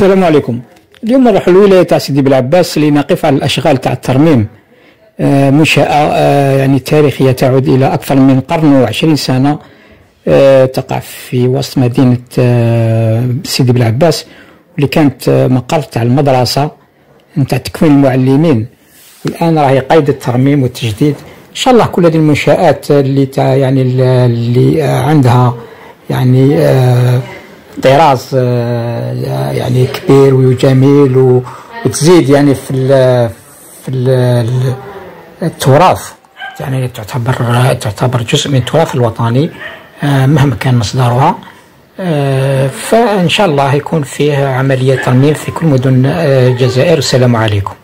السلام عليكم. اليوم نروح للولاية تاع سيدي بلعباس لنقف على الأشغال تاع الترميم. منشأة يعني تاريخية تعود إلى أكثر من قرن و20 سنة، تقع في وسط مدينة سيدي بلعباس، واللي كانت مقر تاع المدرسة نتاع تكوين المعلمين، والآن راهي قيد الترميم والتجديد. إن شاء الله كل هذه المنشآت اللي يعني اللي عندها يعني طراز يعني كبير وجميل وتزيد يعني في التراث، يعني تعتبر جزء من التراث الوطني مهما كان مصدرها. فإن شاء الله يكون فيه عملية ترميم في كل مدن الجزائر. والسلام عليكم.